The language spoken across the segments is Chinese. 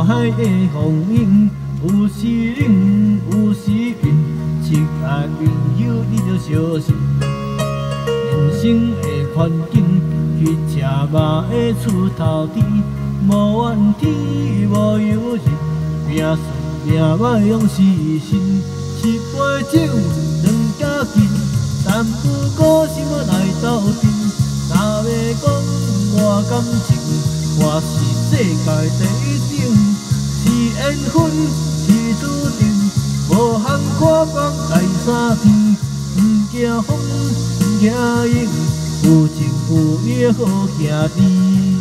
大海的风涌，有时冷，有时冰，亲爱朋友，你着小心。人生的环境，去吃嘛会出头天，无怨天，无尤人，拼顺拼歹用死心。一杯酒，两家敬，但不过心来斗阵。若要讲我感情，我是世界第一等。是缘分，是注定，无通看放来三天。不惊风，不惊雨，有情有义好兄弟。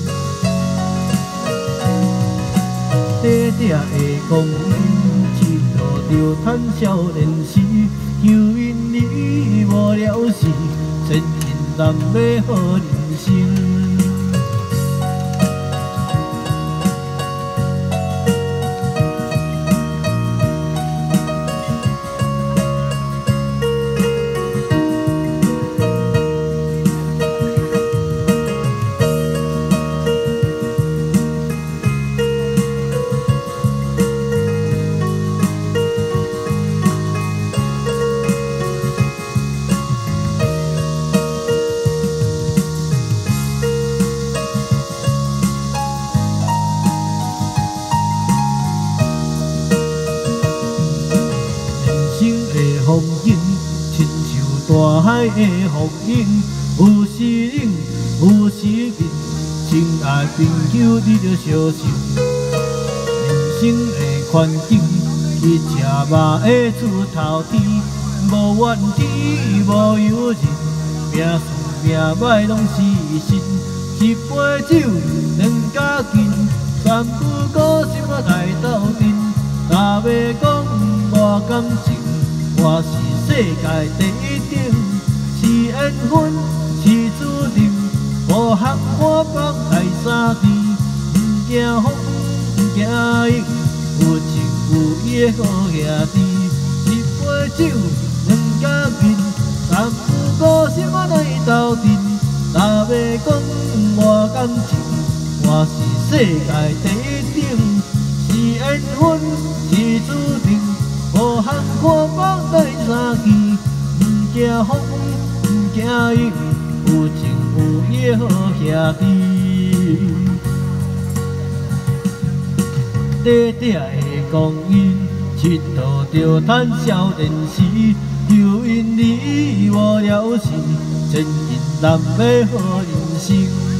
短短的光阴，佚佗着趁少年时。求因你无了时，千金难买好人生。风景，亲像大海的风涌，有时冷，有时冰。亲爱朋友，你着小心。人生的环境，去吃嘛会出头天，无怨天，无尤人，拼顺拼歹拢是心。一杯酒，两家敬，三不五时来斗阵。若要讲我感情，我是世界第一等，是缘分，是注定，无通看放来三天。不惊风，不惊雨，有情有义好兄弟。一杯酒，两家敬，三不五时来斗阵。若要讲我感情，我是世界第一等，是缘分，是注定。无通看放来三天，不惊风，不惊雨，有情有义好兄弟。短短的光阴，佚佗着趁少年时。就因你无了时，千金难买好人生。